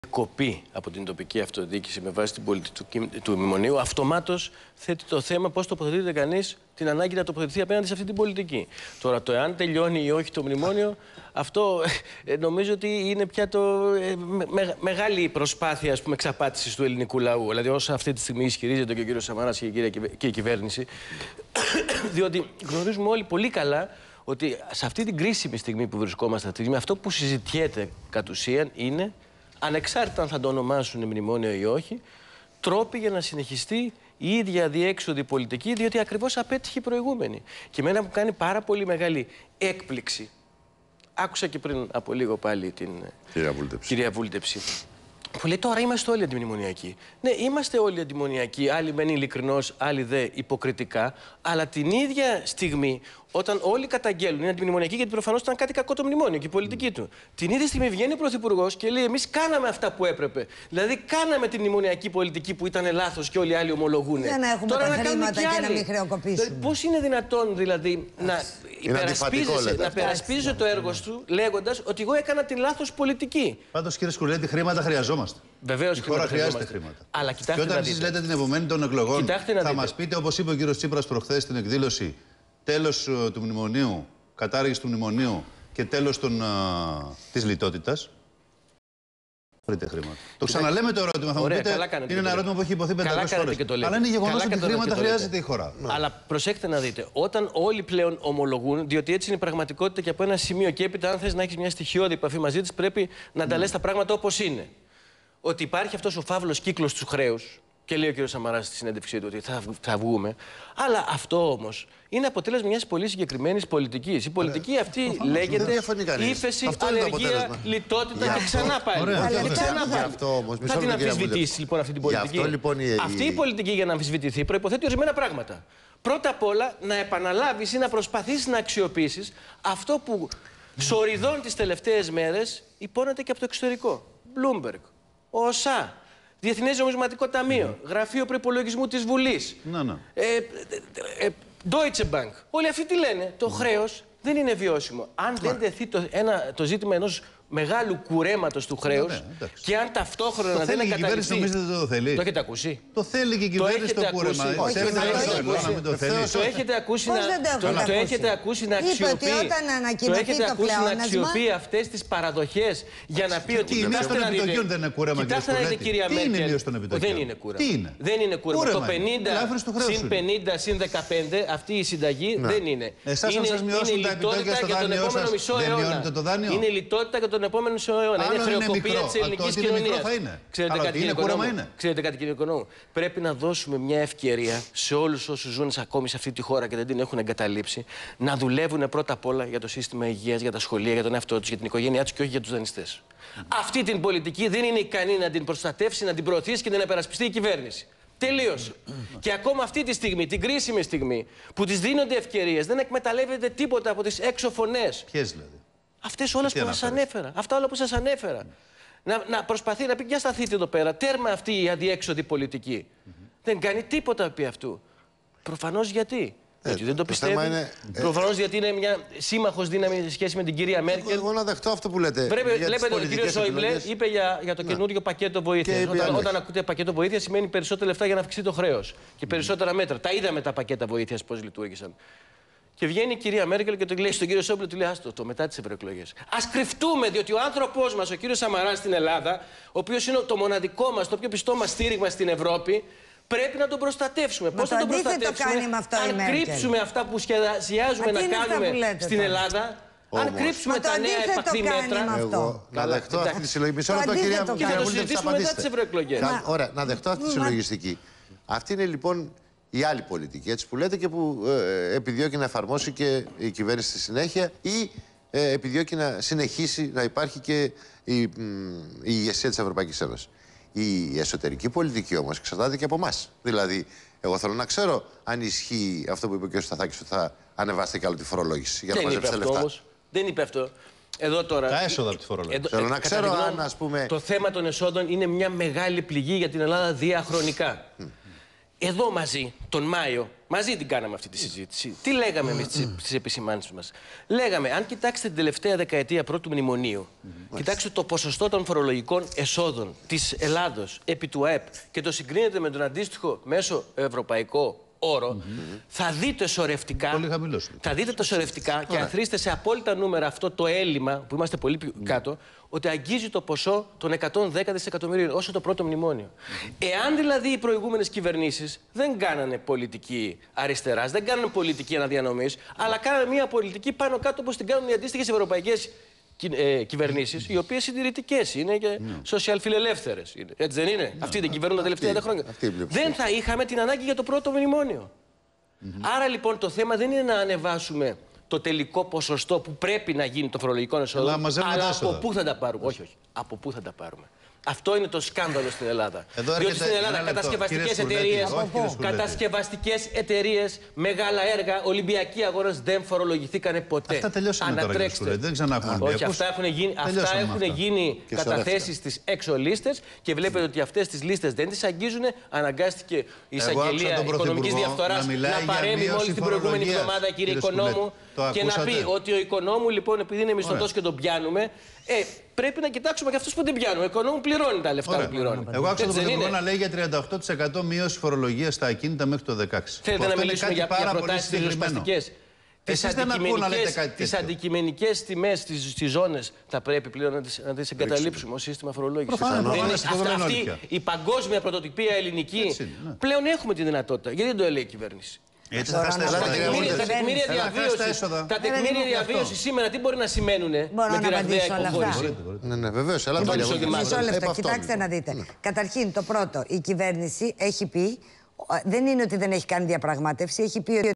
κοπή από την τοπική αυτοδιοίκηση με βάση την πολιτική του μνημονίου, αυτομάτως θέτει το θέμα πώς τοποθετείται κανείς την ανάγκη να τοποθετηθεί απέναντι σε αυτή την πολιτική. Τώρα, το εάν τελειώνει ή όχι το μνημόνιο, αυτό νομίζω ότι είναι πια μεγάλη προσπάθεια, ας πούμε, εξαπάτησης του ελληνικού λαού. Δηλαδή, όσο αυτή τη στιγμή ισχυρίζεται και ο κύριος Σαμαράς και η κυβέρνηση, διότι γνωρίζουμε όλοι πολύ καλά ότι σε αυτή την κρίσιμη στιγμή που βρισκόμαστε αυτή τη στιγμή, αυτό που συζητιέται κατ' ουσίαν είναι, ανεξάρτητα αν θα το ονομάσουν μνημόνιο ή όχι, τρόποι για να συνεχιστεί η ίδια διέξοδη πολιτική, διότι ακριβώς απέτυχε η προηγούμενη. Και εμένα μου κάνει πάρα πολύ μεγάλη έκπληξη. Άκουσα και πριν από λίγο πάλι την κυρία Βούλτεψη, που λέει τώρα είμαστε όλοι αντιμνημονιακοί. Ναι, είμαστε όλοι αντιμνημονιακοί, άλλοι μένει ειλικρινώς, άλλοι δε υποκριτικά, αλλά την ίδια στιγμή, όταν όλοι καταγγέλνουν, είναι αντιμνημονιακοί γιατί προφανώς ήταν κάτι κακό το μνημόνιο και η πολιτική του. Την ίδια στιγμή βγαίνει ο Πρωθυπουργός και λέει: εμείς κάναμε αυτά που έπρεπε. Δηλαδή, κάναμε την μνημονιακή πολιτική που ήταν λάθος και όλοι οι άλλοι ομολογούν. Για να έχουμε τώρα τα χρήματα και να μην χρεοκοπήσουμε. Πώς είναι δυνατόν δηλαδή να υπερασπίζεσαι το έργο του λέγοντας ότι εγώ έκανα την λάθος πολιτική. Πάντως, κύριε Σκουρλέτη, χρήματα χρειαζόμαστε. Βεβαίως, η χώρα χρειάζεται χρήματα. Αλλά και όταν εσείς λέτε την επομένη των εκλογών, θα μας πείτε, όπως είπε ο κύριος Τσίπρας προχθές στην εκδήλωση, τέλος του μνημονίου, κατάργηση του μνημονίου και τέλος της λιτότητας. Βρείτε χρήματα. Το ξαναλέμε το ερώτημα, θα μου πείτε. Είναι ένα ερώτημα που έχει υποθεί 500 φορές. Αλλά είναι γεγονός ότι χρήματα χρειάζεται η χώρα. Αλλά προσέξτε να δείτε, όταν όλοι πλέον ομολογούν, διότι έτσι είναι η πραγματικότητα και από ένα σημείο και έπειτα, αν θες να έχεις μια στοιχειώδη επαφή μαζί της, πρέπει να τα λες τα πράγματα όπως είναι. Ότι υπάρχει αυτός ο φαύλος κύκλος του χρέους. Και λέει ο κ. Σαμαράς στη συνέντευξή του ότι θα βγούμε. Αλλά αυτό όμως είναι αποτέλεσμα μιας πολύ συγκεκριμένης πολιτικής. Η πολιτική αυτή λέγεται ύφεση, ανεργία, λιτότητα και ξανά πάλι. Θα την αμφισβητήσει λοιπόν αυτή την πολιτική. Αυτή η πολιτική για να αμφισβητηθεί προϋποθέτει ορισμένα πράγματα. Πρώτα απ' όλα να επαναλάβεις ή να προσπαθήσεις να αξιοποιήσεις αυτό που σοριδών τις τελευταίες μέρες υπόνεται και από το εξωτερικό. Bloomberg, ο ΟΣΑ, Διεθνές Νομισματικό Ταμείο, Γραφείο Προϋπολογισμού της Βουλής, Deutsche Bank. Όλοι αυτοί τι λένε? Το χρέος δεν είναι βιώσιμο. Αν δεν τεθεί το ζήτημα ενός μεγάλου κουρέματος του χρέους και αν ταυτόχρονα δεν εγκαταλειφθεί... Το θέλει και η κυβέρνηση, νομίζετε ότι το θέλει? Το έχετε ακούσει? Το θέλει και η κυβέρνηση το κούρεμα. Το έχετε ακούσει να αξιοποιεί αυτές τις παραδοχές για να πει ότι κοιτάξτε να δείτε. Δεν είναι κούρεμα, κοιτάξτε να δείτε, κυρία Μέρκελ. Δεν είναι κούρεμα. Δεν είναι κούρεμα. Το 50 συν 50 συν 15 αυτή η συνταγή δεν είναι. Εσάς αν σας μειώσουν τα επιτόκια στο δάνειό σας, δεν μειώνετε το δάνειο? Είναι λιτότητα για τον επόμενο αιώνα. Είναι χρεοκοπία της ελληνικής κοινωνίας. Ξέρετε κάτι, κύριε Οικονόμου? Πρέπει να δώσουμε μια ευκαιρία σε όλους όσους ζουν ακόμη σε αυτή τη χώρα και δεν την έχουν εγκαταλείψει να δουλεύουν πρώτα απ' όλα για το σύστημα υγείας, για τα σχολεία, για τον εαυτό τους, για την οικογένειά τους και όχι για τους δανειστές. Αυτή την πολιτική δεν είναι ικανή να την προστατεύσει, να την προωθήσει και να την επερασπιστεί η κυβέρνηση. Τελείωσε. Και ακόμα αυτή τη στιγμή, την κρίσιμη στιγμή, που της δίνονται ευκαιρίες, δεν εκμεταλλεύεται τίποτα από τις έξω φωνές. Ποιες δηλαδή? Αυτές όλες που σας ανέφερα. Αυτά όλα που σας ανέφερα. Να προσπαθεί να πει: για σταθείτε εδώ πέρα. Τέρμα αυτή η αδιέξοδη πολιτική. Δεν κάνει τίποτα επί αυτού. Προφανώς γιατί? Γιατί δεν το πιστεύει. Προφανώς γιατί είναι μια σύμμαχος δύναμη σε σχέση με την κυρία Μέρκελ. Εγώ να δεχτώ αυτό που λέτε. Βλέπετε, ο κύριος Σόιμπλε είπε για το καινούριο πακέτο βοήθειας. Όταν ακούτε πακέτο βοήθειας, σημαίνει περισσότερα λεφτά για να αυξηθεί το χρέος και περισσότερα μέτρα. Τα είδαμε τα πακέτα βοήθειας πώς λειτουργήσαν. Και βγαίνει η κυρία Μέρκελ και το λέει στον κύριο Σόιμπλε, του λέει: άστο το μετά τις ευρωεκλογές. Ας κρυφτούμε, διότι ο άνθρωπός μας, ο κύριος Σαμαράς στην Ελλάδα, ο οποίος είναι το μοναδικό μας, το πιο πιστό μας στήριγμα στην Ευρώπη, πρέπει να τον προστατεύσουμε. Πώς θα τον προστατεύσουμε? Αν κρύψουμε αυτά που σχεδιάζουμε να κάνουμε στην Ελλάδα, αν κρύψουμε τα νέα επαχθή μέτρα. Εγώ να δεχτώ αυτή τη συλλογή. Μισό λεπτό, κυρία Βούλτεψη. Και θα το συζητήσουμε μετά τις ευρωεκλογές. Ωραία, να δεχτώ αυτή τη συλλογιστική. Αυτή είναι λοιπόν η άλλη πολιτική, έτσι που λέτε, και που επιδιώκει να εφαρμόσει και η κυβέρνηση στη συνέχεια, ή επιδιώκει να συνεχίσει να υπάρχει και η ηγεσία της Ευρωπαϊκής Ένωσης. Η εσωτερική πολιτική όμως εξαρτάται και από εμάς. Δηλαδή, εγώ θέλω να ξέρω αν ισχύει αυτό που είπε ο κ. Σταθάκης, ότι θα ανεβάσετε κι άλλο τη φορολόγηση για να μαζέψετε λεφτά. Δεν είπε αυτό. Εδώ τώρα. Τα έσοδα από τη φορολόγηση. Θέλω να ξέρω αν, ας πούμε. Το θέμα των εσόδων είναι μια μεγάλη πληγή για την Ελλάδα διαχρονικά. εδώ μαζί, τον Μάιο, μαζί την κάναμε αυτή τη συζήτηση. Τι λέγαμε εμείς στις επισημάνσεις μας? Λέγαμε, αν κοιτάξετε την τελευταία δεκαετία πρώτου μνημονίου, κοιτάξτε το ποσοστό των φορολογικών εσόδων της Ελλάδος επί του ΑΕΠ και το συγκρίνετε με τον αντίστοιχο μέσο ευρωπαϊκό όρο, θα δείτε σωρευτικά. Πολύ χαμηλός. Θα δείτε το σωρευτικά και αν θρήσετε σε απόλυτα νούμερα αυτό το έλλειμμα, που είμαστε πολύ πιο κάτω, ότι αγγίζει το ποσό των 110 δισεκατομμυρίων, όσο το πρώτο μνημόνιο. Εάν δηλαδή οι προηγούμενες κυβερνήσεις δεν κάνανε πολιτική αριστεράς, δεν κάνανε πολιτική αναδιανομής, αλλά κάνανε μια πολιτική πάνω κάτω όπως την κάνουν οι αντίστοιχες ευρωπαϊκές κυβερνήσεις, οι οποίες συντηρητικές είναι και σοσιαλφιλελεύθερες. Έτσι δεν είναι? Αυτοί δεν κυβερνούν τα τελευταία 10 χρόνια. Δεν θα είχαμε την ανάγκη για το πρώτο μνημόνιο. Άρα λοιπόν το θέμα δεν είναι να ανεβάσουμε το τελικό ποσοστό που πρέπει να γίνει το φορολογικό εσόδο, αλλά από πού θα τα πάρουμε. Όχι, όχι. Από πού θα τα πάρουμε. Αυτό είναι το σκάνδαλο στην Ελλάδα. Διότι στην Ελλάδα κατασκευαστικές εταιρείες, μεγάλα έργα, Ολυμπιακοί αγώνες δεν φορολογηθήκανε ποτέ. Αυτά τελειώσανε τώρα. Δεν ξανά έχουμε όχι, αυτά έχουν γίνει καταθέσεις στις έξω λίστες και βλέπετε ότι αυτές τις λίστες δεν τις αγγίζουν. Αναγκάστηκε η εισαγγελία οικονομικής διαφθοράς να παρέμβει μόλις την προηγούμενη εβδομάδα, κύριε Οικονόμου, και να πει ότι ο Οικονόμου, λοιπόν, επειδή είναι μισθωτός και τον πιάνουμε, πρέπει να κοιτάξουμε και αυτούς που την πιάνουν. Ο Οικονόμου πληρώνει τα λεφτά που πληρώνει. Εγώ άκουσα τον Πρωθυπουργό να λέει για 38% μείωση φορολογίας στα ακίνητα μέχρι το 2016. Θέλετε να μιλήσουμε για προτάσεις ριζοσπαστικές? Τις αντικειμενικές τιμές στις ζώνες θα πρέπει πλέον να τις εγκαταλείψουμε ως σύστημα φορολόγησης. Αυτή η παγκόσμια πρωτοτυπία ελληνική πλέον έχουμε τη δυνατότητα. Γιατί δεν το λέει η κυβέρνηση? Έτσι θα χάσει τα τεκμήρια διαβίωση σήμερα τι μπορεί να σημαίνουν με τη ραγδαία υποχώρηση? Ναι, βεβαίως. Μισό λεπτό, κοιτάξτε να δείτε. Καταρχήν, το πρώτο, η κυβέρνηση έχει πει, δεν είναι ότι δεν έχει κάνει διαπραγμάτευση, έχει πει ότι